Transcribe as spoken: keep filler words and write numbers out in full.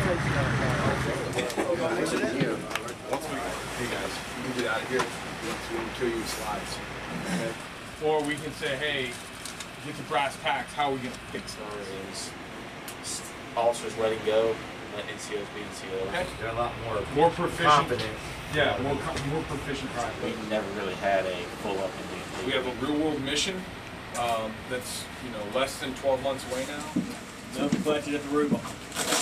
hey guys, you can get out of here once we kill you with slides. Okay? Or we can say, hey, get the brass tacks, how are we going to fix Is officers letting go, let N C Os be N C Os. Okay. They're a lot more, more proficient? confident. Yeah, more, more proficient pilots. We've never really had a full up in D N T. We have a real world mission um, that's, you know, less than twelve months away now. Nothing clutching at the Rubon.